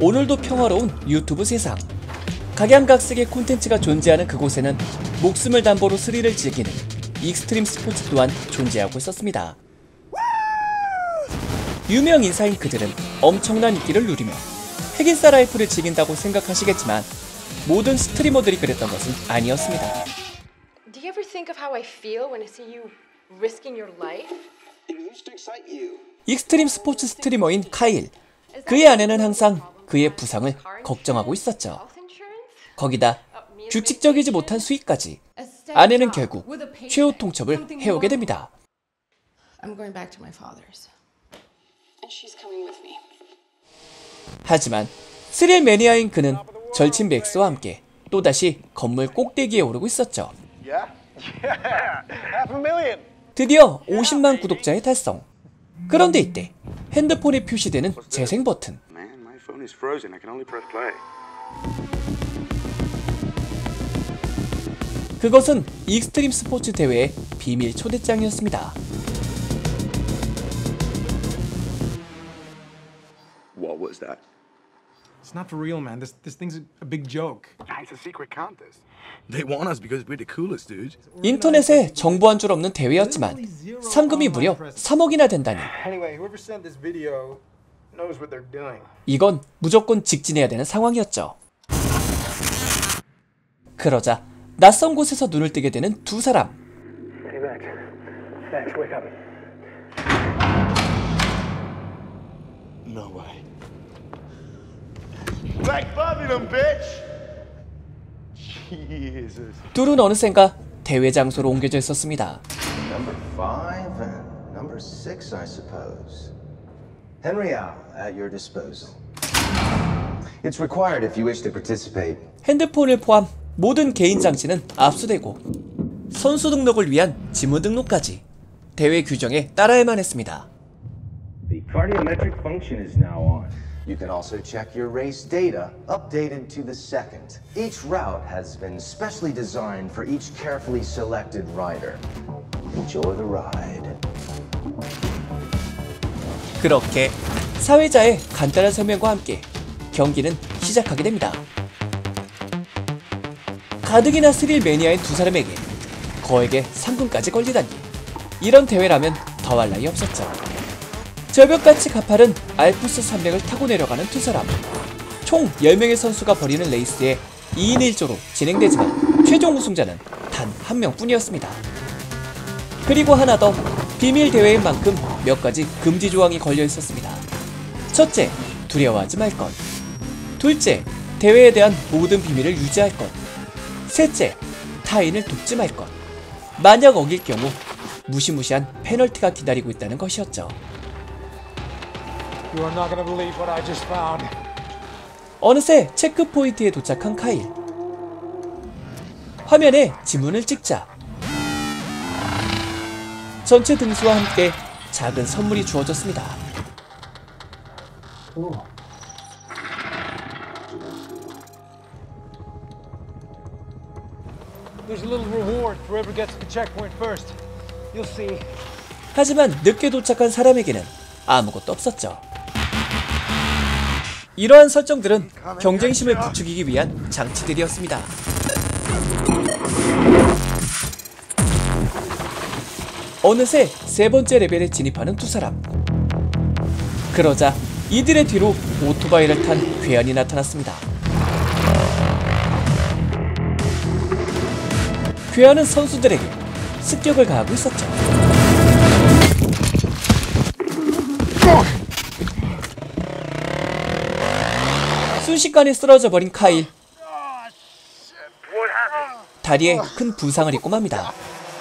오늘도 평화로운 유튜브 세상. 각양각색의 콘텐츠가 존재하는 그곳에는 목숨을 담보로 스릴을 즐기는 익스트림 스포츠 또한 존재하고 있었습니다. 유명 인사인 그들은 엄청난 인기를 누리며 핵인싸 라이프를 즐긴다고 생각하시겠지만 모든 스트리머들이 그랬던 것은 아니었습니다. Do you ever think of how I feel when I see you risking your life? 익스트림 스포츠 스트리머인 카일. 그의 아내는 항상 그의 부상을 걱정하고 있었죠. 거기다 규칙적이지 못한 수익까지. 아내는 결국 최후 통첩을 해오게 됩니다. 하지만 스릴 매니아인 그는 절친 맥스와 함께 또다시 건물 꼭대기에 오르고 있었죠. 드디어 50만 구독자의 달성. 그런데 이때 핸드폰에 표시되는 재생 버튼. 그것은 익스트림 스포츠 대회의 비밀 초대장이었습니다. What was that? It's not for real, man. This thing's a big joke. It's a secret contest. They want us because we're the coolest, dude. 인터넷에 정보한 줄 없는 대회였지만 상금이 무려 3억이나 된다니. Anyway, whoever sent this video knows what they're doing. 이건 무조건 직진해야 되는 상황이었죠. 그러자 낯선 곳에서 눈을 뜨게 되는 두 사람. Hey, Max. Max, wake up. No way. Like Bobby, them bitch. Jesus. 둘은 어느샌가 대회 장소로 옮겨져 있었습니다. Number 5 and number 6, I suppose. Henrial, at your disposal. It's required if you wish to participate. 핸드폰을 포함 모든 개인 장치는 압수되고 선수 등록을 위한 지문 등록까지 대회 규정에 따라야만 했습니다. The cardiometric function is now on. You can also check your race data, updated to the second. Each route has been specially designed for each carefully selected rider. Enjoy the ride. 그렇게 사회자의 간단한 설명과 함께 경기는 시작하게 됩니다. 가뜩이나 스릴 매니아인 두 사람에게 거액의 상금까지 걸리다니. 이런 대회라면 더할 나위 없었죠. 절벽같이 가파른 알프스 산맥을 타고 내려가는 두 사람. 총 10명의 선수가 벌이는 레이스에 2인 1조로 진행되지만 최종 우승자는 단 한 명뿐이었습니다. 그리고 하나 더, 비밀 대회인 만큼 몇 가지 금지 조항이 걸려 있었습니다. 첫째, 두려워하지 말 것. 둘째, 대회에 대한 모든 비밀을 유지할 것. 셋째, 타인을 돕지 말 것. 만약 어길 경우 무시무시한 페널티가 기다리고 있다는 것이었죠. You are not gonna believe what I just found. 어느새 체크포인트에 도착한 카일. 화면에 지문을 찍자 전체 등수와 함께 작은 선물이 주어졌습니다. There's a little reward for whoever gets the checkpoint first. You'll see. 하지만 늦게 도착한 사람에게는 아무것도 없었죠. 이러한 설정들은 경쟁심을 부추기기 위한 장치들이었습니다. 어느새 세 번째 레벨에 진입하는 두 사람. 그러자 이들의 뒤로 오토바이를 탄 괴한이 나타났습니다. 괴한은 선수들에게 습격을 가하고 있었죠. 순식간에 쓰러져 버린 카일. 다리에 큰 부상을 입고 맙니다.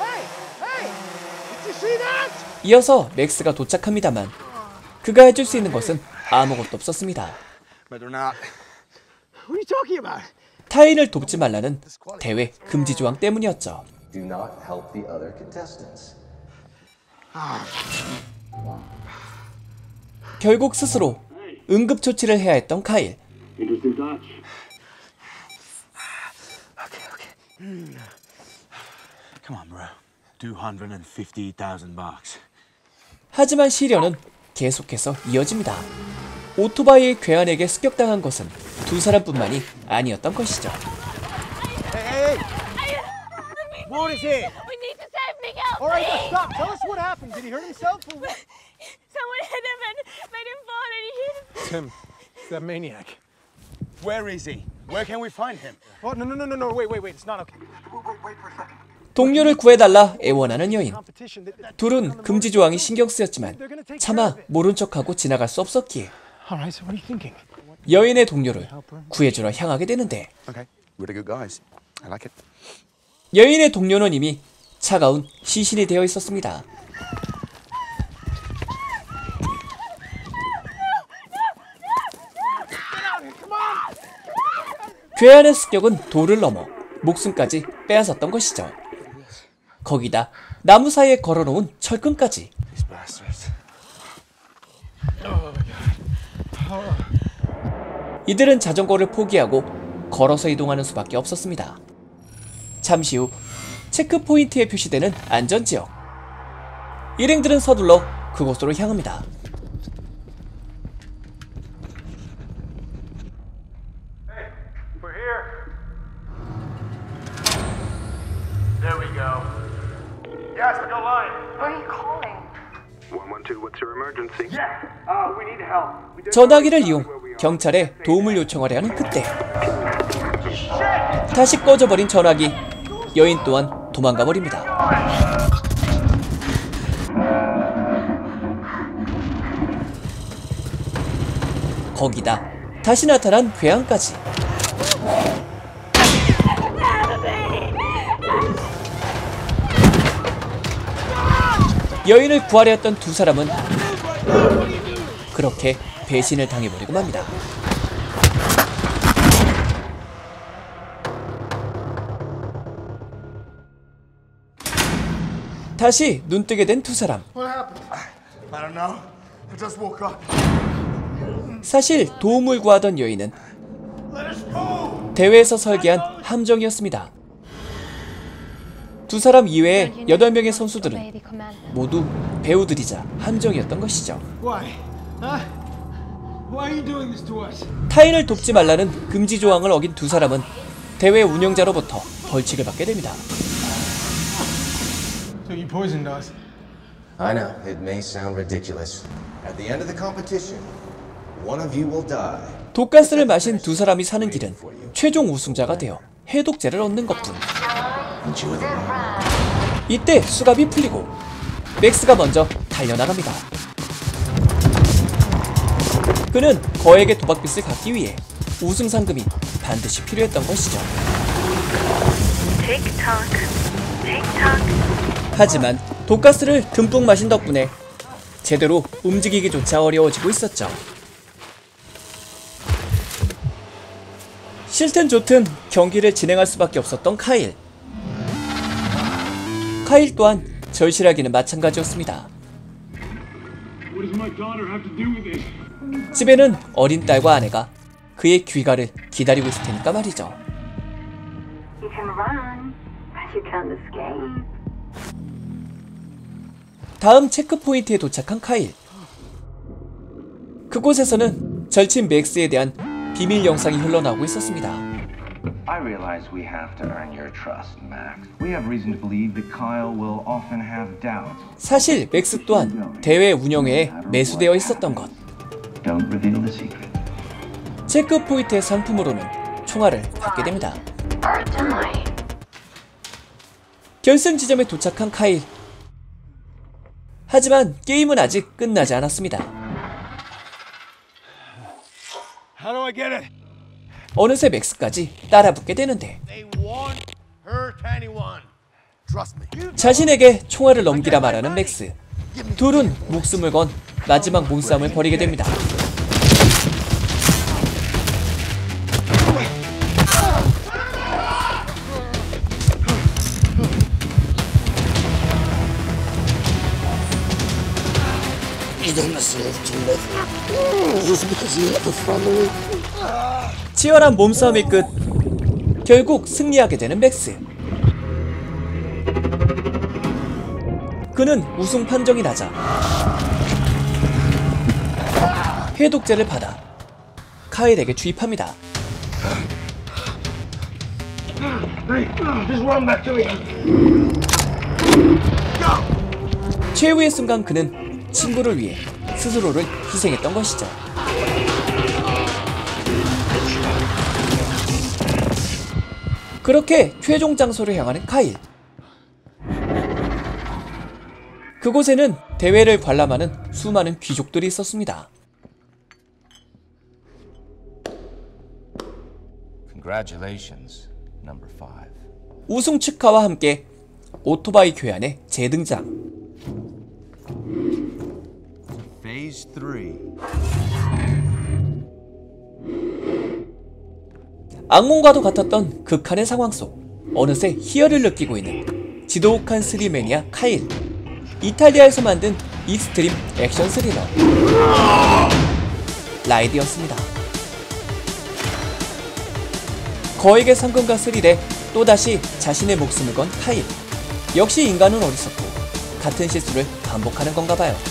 이어서 맥스가 도착합니다만 그가 해줄 수 있는 것은 아무것도 없었습니다. 타인을 돕지 말라는 대회 금지 조항 때문이었죠. Do not help the other contestants. 결국 스스로 응급처치를 해야 했던 카일. Come on, bro. 250,000 bucks. 하지만 시련은 계속해서 이어집니다. 오토바이의 괴한에게 습격당한 것은 두 사람뿐만이 아니었던 것이죠. Hey! What is it? We need to save Miguel. All right, now stop. Tell us what happened. Did he hurt himself or what? Someone hit him and made him fall, and he hit him. Tim, it's that maniac. Where is he? Where can we find him? Oh, no. Wait. It's not okay. 동료를 구해달라 애원하는 여인. Competition. 둘은 금지 조항이 신경 쓰였지만 차마 모른 척하고 지나갈 수 없었기에 All right, so what are you thinking? 여인의 동료를 구해주러 향하게 되는데 Okay, really good guys. I like it. 여인의 동료는 이미 차가운 시신이 되어 있었습니다. 괴한의 습격은 돌을 넘어 목숨까지 빼앗았던 것이죠. 거기다 나무 사이에 걸어놓은 철근까지. These bastards. 이들은 자전거를 포기하고 걸어서 이동하는 수밖에 없었습니다. 잠시 후 체크포인트에 표시되는 안전지역. 일행들은 서둘러 그곳으로 향합니다. We're here. There we go. Yes, go line. Where are you calling? 112, what's your emergency? We need help. 전화기를 이용 경찰에 도움을 요청하려 하는 그때 다시 꺼져버린 전화기. 여인 또한 도망가 버립니다. 거기다 다시 나타난 괴한까지. 여인을 구하려 했던 두 사람은 그렇게 배신을 당해버리고 맙니다. 다시 눈뜨게 된 두 사람. I don't know. I just woke up. 사실 도움을 구하던 여인은 대회에서 설계한 함정이었습니다. 두 사람 이외의 8명의 선수들은 모두 배우들이자 함정이었던 것이죠. Why? Huh? Why are you doing this to us? 타인을 돕지 말라는 금지 조항을 어긴 두 사람은 대회 운영자로부터 벌칙을 받게 됩니다. So you poisoned us. I know, it may sound ridiculous. At the end of the competition, one of you will die. 독가스를 마신 두 사람이 사는 길은 최종 우승자가 되어 해독제를 얻는 것뿐. Enjoy the ride. 이때 수갑이 풀리고 맥스가 먼저 달려나갑니다. 그는 거액의 도박빚을 갚기 위해 우승 상금이 반드시 필요했던 것이죠. 하지만 독가스를 듬뿍 마신 덕분에 제대로 움직이기조차 어려워지고 있었죠. 싫든 좋든 경기를 진행할 수밖에 없었던 카일. 카일 또한 절실하기는 마찬가지였습니다. 집에는 어린 딸과 아내가 그의 귀가를 기다리고 있을 테니까 말이죠. 다음 체크포인트에 도착한 카일. 그곳에서는 절친 맥스에 대한 비밀 영상이 흘러나오고 있었습니다. I realize we have to earn your trust, Max. We have reason to believe that Kyle will often have doubts. 사실 맥스 또한 대회 운영회에 매수되어 있었던 것. Don't reveal the secret. 체크포인트의 상품으로는 총알을 받게 됩니다. 결승 지점에 도착한 카일. 하지만 게임은 아직 끝나지 않았습니다. How do I get it? 어느새 맥스까지 따라붙게 되는데 They won't hurt anyone. Trust me. 자신에게 총알을 넘기라 말하는 맥스. 둘은 목숨을 건 마지막 몸싸움을 벌이게 됩니다. 치열한 몸싸움의 끝, 결국 승리하게 되는 맥스. 그는 우승 판정이 나자 해독제를 받아 카일에게 주입합니다. 최후의 순간 그는 친구를 위해 스스로를 희생했던 것이죠. 그렇게 최종 장소를 향하는 카일. 그곳에는 대회를 관람하는 수많은 귀족들이 있었습니다. Congratulations, number 5. 우승 축하와 함께 오토바이 교환의 재등장. Phase 3. 악몽과도 같았던 극한의 상황 속 어느새 희열을 느끼고 있는 지독한 스릴 매니아 카일. 이탈리아에서 만든 익스트림 액션 스리러 라이드였습니다. 거액의 상금과 스릴에 또다시 자신의 목숨을 건 카일. 역시 인간은 어리석고 같은 실수를 반복하는 건가 봐요.